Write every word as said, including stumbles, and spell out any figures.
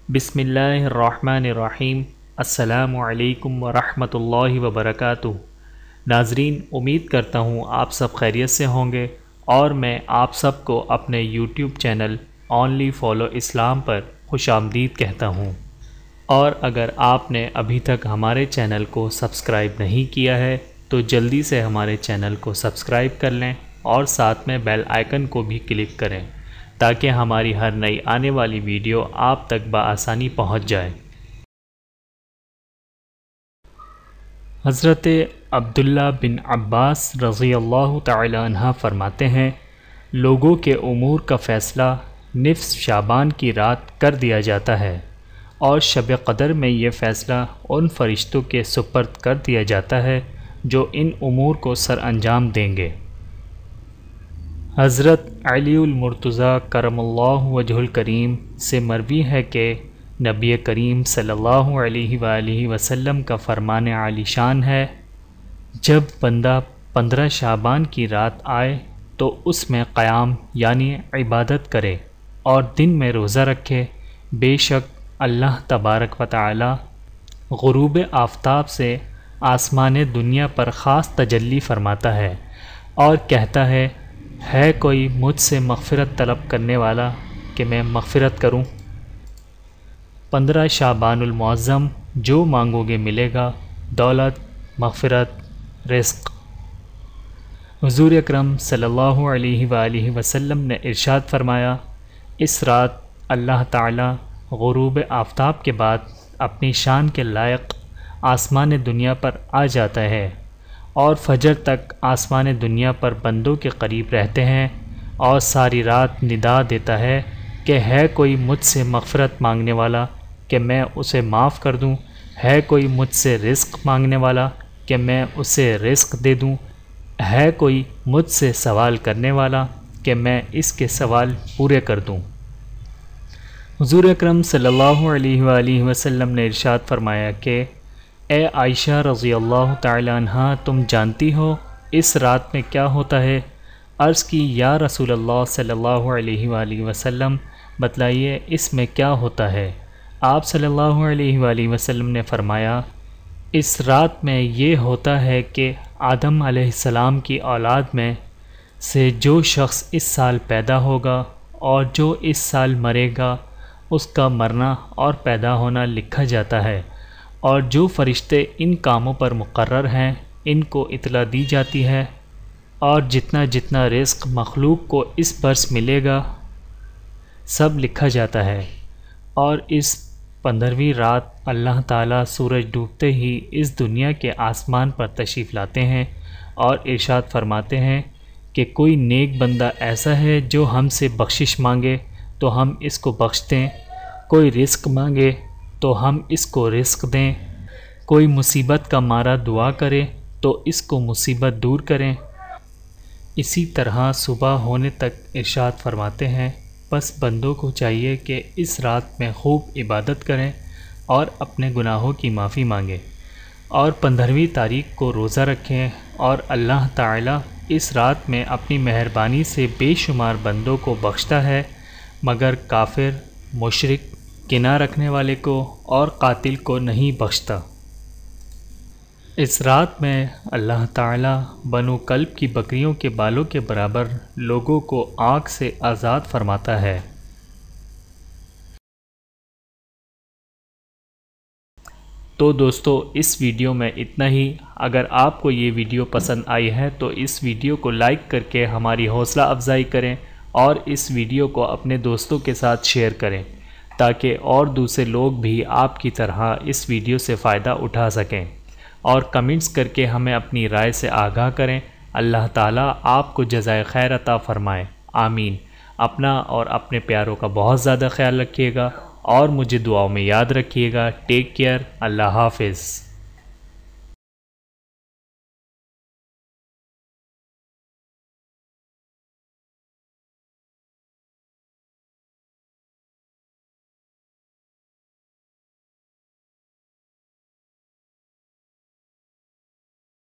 بسم اللہ الرحمن الرحیم۔ السلام علیکم ورحمۃ اللہ وبرکاتہ۔ ناظرین، امید کرتا ہوں آپ سب خیریت سے ہوں گے اور میں آپ سب کو اپنے یوٹیوب چینل اونلی فالو اسلام پر خوش آمدید کہتا ہوں۔ اور اگر آپ نے ابھی تک ہمارے چینل کو سبسکرائب نہیں کیا ہے تو جلدی سے ہمارے چینل کو سبسکرائب کر لیں اور ساتھ میں بیل آئیکن کو بھی کلک کریں تاکہ ہماری ہر نئی آنے والی ویڈیو آپ تک بآسانی پہنچ جائے۔ حضرت عبداللہ بن عباس رضی اللہ تعالی عنہ فرماتے ہیں، لوگوں کے امور کا فیصلہ نصف شعبان کی رات کر دیا جاتا ہے اور شب قدر میں یہ فیصلہ ان فرشتوں کے سپرد کر دیا جاتا ہے جو ان امور کو سر انجام دیں گے۔ حضرت علی المرتضیٰ کرم اللہ وجہ الکریم سے مروی ہے کہ نبی کریم صلی اللہ علیہ وآلہ وسلم کا فرمان عالی شان ہے، جب بندہ پندرہ شعبان کی رات آئے تو اس میں قیام یعنی عبادت کرے اور دن میں روزہ رکھے، بے شک اللہ تبارک و تعالی غروب آفتاب سے آسمان دنیا پر خاص تجلی فرماتا ہے اور کہتا ہے، ہے کوئی مجھ سے مغفرت طلب کرنے والا کہ میں مغفرت کروں؟ پندرہ شعبان المعظم جو مانگو گے ملے گا، دولت، مغفرت، رزق۔ حضور اکرم صلی اللہ علیہ وآلہ وسلم نے ارشاد فرمایا، اس رات اللہ تعالی غروب آفتاب کے بعد اپنی شان کے لائق آسمان دنیا پر آ جاتا ہے اور فجر تک آسمان دنیا پر بندوں کے قریب رہتے ہیں اور ساری رات ندا دیتا ہے کہ ہے کوئی مجھ سے مغفرت مانگنے والا کہ میں اسے معاف کر دوں، ہے کوئی مجھ سے رزق مانگنے والا کہ میں اسے رزق دے دوں، ہے کوئی مجھ سے سوال کرنے والا کہ میں اس کے سوال پورے کر دوں۔ حضور اکرم صلی اللہ علیہ وآلہ وسلم نے ارشاد فرمایا کہ اے عائشہ رضی اللہ تعالی عنہ، تم جانتی ہو اس رات میں کیا ہوتا ہے؟ عرض کی، یا رسول اللہ صلی اللہ علیہ وآلہ وسلم بتلائیے اس میں کیا ہوتا ہے؟ آپ صلی اللہ علیہ وآلہ وسلم نے فرمایا، اس رات میں یہ ہوتا ہے کہ آدم علیہ السلام کی اولاد میں سے جو شخص اس سال پیدا ہوگا اور جو اس سال مرے گا اس کا مرنا اور پیدا ہونا لکھا جاتا ہے، اور جو فرشتے ان کاموں پر مقرر ہیں ان کو اطلاع دی جاتی ہے، اور جتنا جتنا رزق مخلوق کو اس برس ملے گا سب لکھا جاتا ہے۔ اور اس پندرہویں رات اللہ تعالیٰ سورج ڈوبتے ہی اس دنیا کے آسمان پر تشریف لاتے ہیں اور ارشاد فرماتے ہیں کہ کوئی نیک بندہ ایسا ہے جو ہم سے بخشش مانگے تو ہم اس کو بخش دیں، کوئی رزق مانگے تو ہم اس کو رزق دیں، کوئی مصیبت کا مارا دعا کرے تو اس کو مصیبت دور کریں۔ اسی طرح صبح ہونے تک ارشاد فرماتے ہیں، بس بندوں کو چاہیے کہ اس رات میں خوب عبادت کریں اور اپنے گناہوں کی معافی مانگیں اور پندرہویں تاریخ کو روزہ رکھیں، اور اللہ تعالیٰ اس رات میں اپنی مہربانی سے بے شمار بندوں کو بخشتا ہے، مگر کافر، مشرک، کینہ رکھنے والے کو اور قاتل کو نہیں بخشتا۔ اس رات میں اللہ تعالیٰ بنو کلب کی بکریوں کے بالوں کے برابر لوگوں کو آگ سے آزاد فرماتا ہے۔ تو دوستو، اس ویڈیو میں اتنا ہی۔ اگر آپ کو یہ ویڈیو پسند آئی ہے تو اس ویڈیو کو لائک کر کے ہماری حوصلہ افزائی کریں اور اس ویڈیو کو اپنے دوستوں کے ساتھ شیئر کریں تاکہ اور دوسرے لوگ بھی آپ کی طرح اس ویڈیو سے فائدہ اٹھا سکیں، اور کمنٹس کر کے ہمیں اپنی رائے سے آگاہ کریں۔ اللہ تعالیٰ آپ کو جزائے خیر عطا فرمائے، آمین۔ اپنا اور اپنے پیاروں کا بہت زیادہ خیال رکھیے گا اور مجھے دعاؤں میں یاد رکھیے گا۔ ٹیک کیئر، اللہ حافظ۔